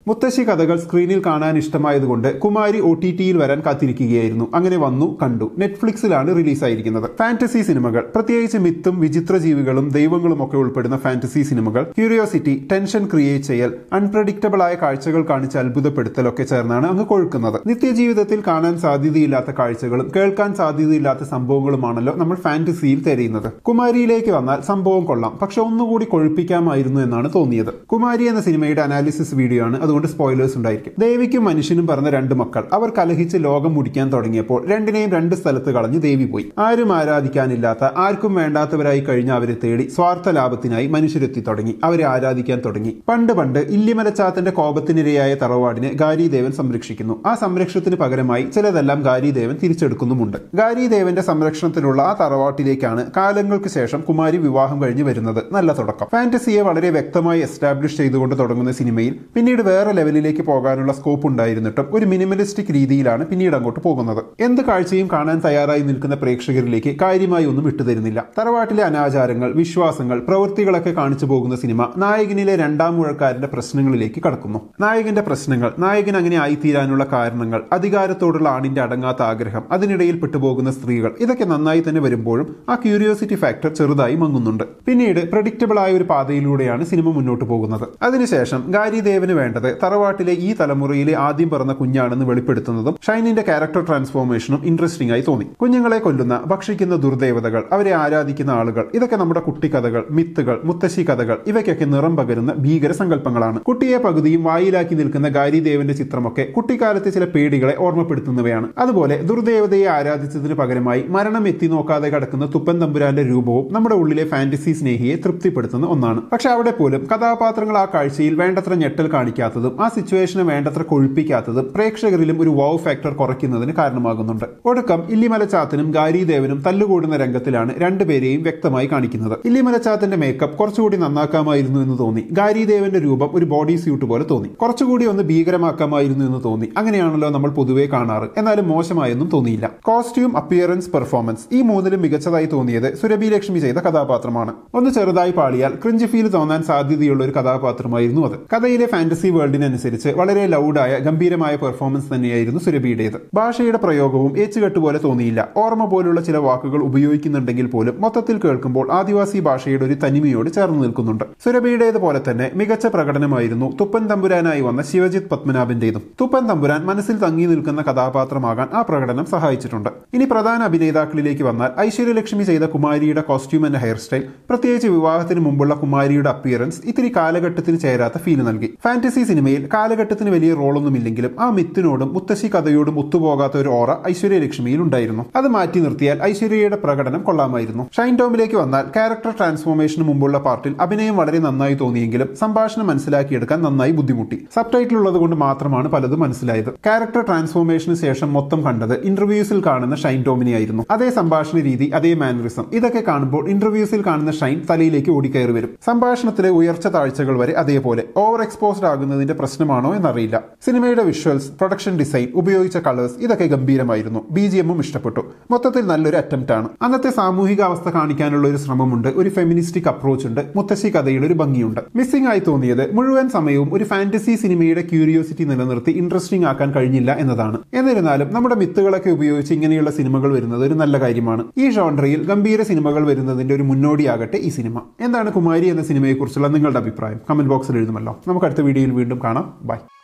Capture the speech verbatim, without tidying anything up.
മുത്തശ്ശി കഥകൾ സ്ക്രീനിൽ കാണാൻ ഇഷ്ടമായതുകൊണ്ട് കുമാരി ഒ ടി ടിയിൽ വരാൻ കാത്തിരിക്കുകയായിരുന്നു. അങ്ങനെ വന്നു, കണ്ടു. നെറ്റ്ഫ്ലിക്സിലാണ് റിലീസായിരിക്കുന്നത്. ഫാന്റസി സിനിമകൾ, പ്രത്യേകിച്ച് മിത്തും വിചിത്ര ജീവികളും ദൈവങ്ങളും ഒക്കെ ഉൾപ്പെടുന്ന ഫാന്റസി സിനിമകൾ ക്യൂരിയോസിറ്റി, ടെൻഷൻ ക്രിയേറ്റ് ചെയ്യൽ, അൺപ്രഡിക്റ്റബിൾ ആയ കാഴ്ചകൾ കാണിച്ച് അത്ഭുതപ്പെടുത്തലൊക്കെ ചേർന്നാണ് അങ്ങ് കൊഴുക്കുന്നത്. നിത്യജീവിതത്തിൽ കാണാൻ സാധ്യതയില്ലാത്ത കാഴ്ചകളും കേൾക്കാൻ സാധ്യതയില്ലാത്ത സംഭവങ്ങളുമാണല്ലോ നമ്മൾ ഫാന്റസിയിൽ തിരയുന്നത്. കുമാരിയിലേക്ക് വന്നാൽ സംഭവം കൊള്ളാം, പക്ഷെ ഒന്നുകൂടി കൊഴുപ്പിക്കാമായിരുന്നു എന്നാണ് തോന്നിയത്. കുമാരി എന്ന സിനിമയുടെ അനാലിസിസ് വീഡിയോ ആണ്, അതുകൊണ്ട് സ്പോയിലേഴ്സ് ഉണ്ടായിരിക്കും. ദേവിക്കും മനുഷ്യനും പറഞ്ഞ രണ്ട് മക്കൾ അവർ കലഹിച്ച് ലോകം മുടിക്കാൻ തുടങ്ങിയപ്പോൾ രണ്ടിനെയും രണ്ട് സ്ഥലത്ത് കളഞ്ഞ് ദേവി പോയി. ആരും ആരാധിക്കാനില്ലാത്ത, ആർക്കും വേണ്ടാത്തവരായി കഴിഞ്ഞ അവരെ തേടി സ്വാർത്ഥ ലാഭത്തിനായി മനുഷ്യരെത്തി തുടങ്ങി. അവരെ ആരാധിക്കാൻ തുടങ്ങി. പണ്ട് പണ്ട് ഇല്ലിമലച്ചാത്തന്റെ കോപത്തിനിരയായ തറവാടിനെ ഗാരിദേവൻ സംരക്ഷിക്കുന്നു. ആ സംരക്ഷണത്തിന് പകരമായി ചിലതെല്ലാം ഗാരിദേവൻ തിരിച്ചെടുക്കുന്നുമുണ്ട്. ഗാരിദേവന്റെ സംരക്ഷണത്തിലുള്ള ആ തറവാട്ടിലേക്കാണ് കാലങ്ങൾക്ക് ശേഷം കുമാരി വിവാഹം കഴിഞ്ഞ് വരുന്നത്. നല്ല തുടക്കം. ഫാന്റസിയെ വളരെ വ്യക്തമായി എസ്റ്റാബ്ലിഷ് ചെയ്തുകൊണ്ട് തുടങ്ങുന്ന സിനിമയിൽ പിന്നീട് വേറെ ലെവലിലേക്ക് പോകാനുള്ള സ്കോപ്പ് ഉണ്ടായിരുന്നിട്ടും ഒരു മിനിമലിസ്റ്റിക് രീതിയിലാണ് പിന്നീട് അങ്ങോട്ട് പോകുന്നത്. എന്ത് കാഴ്ചയും കാണാൻ തയ്യാറായി നിൽക്കുന്ന പ്രേക്ഷകരിലേക്ക് കാര്യമായി ഒന്നും വിട്ടുതരുന്നില്ല. തറവാട്ടിലെ അനാചാരങ്ങൾ, വിശ്വാസങ്ങൾ, പ്രവൃത്തികളൊക്കെ കാണിച്ചു പോകുന്ന സിനിമ നായകനിലെ രണ്ടാം മുഴക്കാരന്റെ പ്രശ്നങ്ങളിലേക്ക് കടക്കുന്നു. നായകന്റെ പ്രശ്നങ്ങൾ, നായകൻ അങ്ങനെ ആയിത്തീരാനുള്ള കാരണങ്ങൾ, അധികാരത്തോടുള്ള ആണിന്റെ അടങ്ങാത്ത ആഗ്രഹം, അതിനിടയിൽ പെട്ടുപോകുന്ന സ്ത്രീകൾ, ഇതൊക്കെ നന്നായി തന്നെ വരുമ്പോഴും ആ ക്യൂരിയോസിറ്റി ഫാക്ടർ ചെറുതായി മങ്ങുന്നുണ്ട്. പിന്നീട് പ്രഡിക്റ്റബിൾ ആയ ഒരു പാതയിലൂടെയാണ് സിനിമ മുന്നോട്ട് പോകുന്നത്. അതിനുശേഷം ഗാരിദേവന് വേണ്ടത് തറവാട്ടിലെ ഈ തലമുറയിലെ ആദ്യം പറഞ്ഞ കുഞ്ഞാണെന്ന് വെളിപ്പെടുത്തുന്നതും ഷൈനിന്റെ ക്യാരക്ടർ ട്രാൻസ്ഫോർമേഷനും ഇൻട്രസ്റ്റിംഗ് ആയി തോന്നി. കുഞ്ഞുങ്ങളെ കൊല്ലുന്ന, ഭക്ഷിക്കുന്ന ദുർദേവതകൾ, അവരെ ആരാധിക്കുന്ന ആളുകൾ, ഇതൊക്കെ നമ്മുടെ കുട്ടിക്കഥകൾ, മിത്തുകൾ, മുത്തശ്ശി കഥകൾ, ഇവയ്ക്കൊക്കെ നിറം പകരുന്ന ഭീകര സങ്കല്പങ്ങളാണ്. കുട്ടിയെ പകുതിയും വായിലാക്കി നിൽക്കുന്ന ഗാരിദേവന്റെ ചിത്രമൊക്കെ കുട്ടിക്കാലത്തെ ചില പേടികളെ ഓർമ്മപ്പെടുത്തുന്നവയാണ്. അതുപോലെ ദുർദേവതയെ ആരാധിച്ചതിന് പകരമായി മരണം എത്തി നോക്കാതെ കിടക്കുന്ന തുപ്പൻ തമ്പുരാന്റെ രൂപവും നമ്മുടെ ഉള്ളിലെ ഫാന്റസി സ്നേഹിയെ തൃപ്തിപ്പെടുത്തുന്ന ഒന്നാണ്. പക്ഷെ അവിടെ പോലും കഥാപാത്രങ്ങൾ ആ കാഴ്ചയിൽ വേണ്ടത്ര ഞെട്ടൽ കാണിക്കാത്തതും ആ സിറ്റുവേഷനെ വേണ്ടത്ര കൊഴുപ്പിക്കാത്തതും പ്രേക്ഷകരിലും ഒരു വൗ ഫാക്ടർ കുറയ്ക്കുന്നതിന് കാരണമാകുന്നുണ്ട്. ഒടുക്കം ഇല്ലിമലച്ചാത്തനും ഗാരിദേവനും തല്ലുകൂടുന്ന രംഗത്തിലാണ് രണ്ടുപേരെയും വ്യക്തമായി കാണിക്കുന്നത്. ഇല്ലിമലച്ചാത്തന്റെ മേക്കപ്പ് കുറച്ചുകൂടി നന്നാക്കാമായിരുന്നു എന്ന് തോന്നി. ഗാരിദേവന്റെ രൂപം ഒരു ബോഡി സ്യൂട്ട് പോലെ തോന്നി. കുറച്ചുകൂടി ഒന്ന് ഭീകരമാക്കാമായിരുന്നു എന്ന് തോന്നി. അങ്ങനെയാണല്ലോ നമ്മൾ പൊതുവെ കാണാറ്. എന്നാലും മോശമായൊന്നും തോന്നിയില്ല. കോസ്റ്റ്യൂം, അപ്പിയറൻസ്, പെർഫോമൻസ്, ഈ മൂന്നിലും മികച്ചതായി തോന്നിയത് സുരഭിലക്ഷ്മി ചെയ്ത കഥാപാത്രമാണ്. ഒന്ന് ചെറുതായി പാളിയാൽ ക്രിഞ്ച് ഫീൽ തോന്നാൻ സാധ്യതയുള്ള ഒരു കഥാപാത്രമായിരുന്നു അത്. കഥയിലെ ഫാന്റസി വേൾഡിനനുസരിച്ച് വളരെ ലൗഡായ ഗംഭീരമായ പെർഫോമൻസ് തന്നെയായിരുന്നു സുരഭിയുടേത്. ഭാഷയുടെ പ്രയോഗവും ഏച്ചുകെട്ട് പോലെ തോന്നിയില്ല. ഓർമ്മ പോലുള്ള ചില വാക്കുകൾ ഉപയോഗിക്കുന്നുണ്ടെങ്കിൽ പോലും മൊത്തത്തിൽ കേൾക്കുമ്പോൾ ആദിവാസി ഭാഷയുടെ ഒരു തനിമയോട് ചേർന്ന് നിൽക്കുന്നുണ്ട്. സുരഭിയുടേത് പോലെ തന്നെ മികച്ച പ്രകടനമായിരുന്നു തുപ്പൻ തമ്പുരാനായി വന്ന ശിവജിത്ത് പത്മനാഭന്റേതും. തുപ്പൻ തമ്പുരാൻ മനസ്സിൽ തങ്ങി നിൽക്കുന്ന കഥാപാത്രമാകാൻ ആ പ്രകടനം സഹായിച്ചിട്ടുണ്ട്. ഇനി പ്രധാന അഭിനേതാക്കളിലേക്ക് വന്നാൽ ഐശ്വര്യലക്ഷ്മി ചെയ്ത കുമാരിയുടെ കോസ്റ്റ്യൂം ആൻഡ് ഹെയർ സ്റ്റൈൽ, പ്രത്യേകിച്ച് വിവാഹത്തിന് മുമ്പുള്ള കുമാരിയുടെ അപ്പിയറൻസ് ഇത്തിരി കാലഘട്ടത്തിന് ചേരാത്ത ഫീൽ നൽകി. ഫാന്റസി സിനിമയിൽ കാലഘട്ടത്തിന് വലിയ റോളൊന്നുമില്ലെങ്കിലും ആ മിത്തിനോടും മുത്തശ്ശി കഥയോടും ഒത്തുപോകാത്ത ഒരു ഓറ ഐശ്വര്യലക്ഷ്മിയിൽ ഉണ്ടായിരുന്നു. അത് മാറ്റി നിർത്തിയാൽ ഐശ്വര്യയുടെ പ്രകടനം കൊള്ളാമായിരുന്നു. ഷൈൻ ടോമിലേക്ക് വന്നാൽ ക്യാരക്ടർ ട്രാൻസ്ഫോർമേഷന് മുമ്പുള്ള പാർട്ടിൽ അഭിനയം വളരെ നന്നായി തോന്നിയെങ്കിലും സംഭാഷണം മനസ്സിലാക്കിയെടുക്കാൻ നന്നായി ബുദ്ധിമുട്ടി. സബ് ടൈറ്റിൽ ഉള്ളത് കൊണ്ട് മാത്രമാണ് പലതും മനസ്സിലായത്. ക്യാരക്ടർ ട്രാൻസ്ഫോർമേഷന് ശേഷം മൊത്തം കണ്ടത് ഇന്റർവ്യൂസിൽ കാണുന്ന ഷൈൻ ടോമിനെയായിരുന്നു. അതേ സംഭാഷണ രീതി, അതേ മാനറിസം, ഇതൊക്കെ കാണുമ്പോൾ ഇന്റർവ്യൂസിൽ കാണുന്ന ഷൈൻ തലയിലേക്ക് ഓടിക്കയറി വരും. സംഭാഷണത്തിലെ ഉയർച്ച താഴ്ചകൾ വരെ അതേപോലെ. ഓവർ എക്സ്പോസ്ഡ് ആകുന്നതിന്റെ പ്രശ്നമാണോ എന്നറിയില്ല. സിനിമയുടെ വിഷ്വൽസ്, പ്രൊഡക്ഷൻ ഡിസൈൻ, ഉപയോഗിച്ച കളേഴ്സ്, ഇതൊക്കെ ഗംഭീരമായിരുന്നു. ബി ജി എമ്മും ഇഷ്ടപ്പെട്ടു. മൊത്തത്തിൽ നല്ലൊരു അറ്റംപ്റ്റ് ആണ്. അന്നത്തെ സാമൂഹിക അവസ്ഥ കാണിക്കാനുള്ള ഒരു ശ്രമമുണ്ട്, ഒരു ഫെമിനിസ്റ്റിക് അപ്രോച്ച് ഉണ്ട്, മുത്തശ്ശി കഥയുടെ ഒരു ഭംഗിയുണ്ട്. മിസ്സിംഗ് ആയി തോന്നിയത് മുഴുവൻ സമയവും ഒരു ഫാന്റസി സിനിമയുടെ ക്യൂരിയോസിറ്റി നിലനിർത്തി ഇൻട്രസ്റ്റിംഗ് ആക്കാൻ കഴിഞ്ഞില്ല എന്നതാണ്. എന്നിരുന്നാലും നമ്മുടെ മിത്തുകളൊക്കെ ഉപയോഗിച്ച് ഇങ്ങനെയുള്ള സിനിമകൾ വരുന്നത് ഒരു നല്ല കാര്യമാണ്. ഈ ജോൺറയിൽ ഗംഭീര സിനിമകൾ വരുന്നതിന്റെ ഒരു മുന്നോടിയാകട്ടെ ഈ സിനിമ. എന്താണ് കുമാരി എന്ന സിനിമയെക്കുറിച്ചുള്ള നിങ്ങളുടെ അഭിപ്രായം? കമന്റ് ബോക്സിൽ എഴുതുമല്ലോ. നമുക്ക് അടുത്ത വീഡിയോയിൽ വീണ്ടും കാണാം. ബൈ.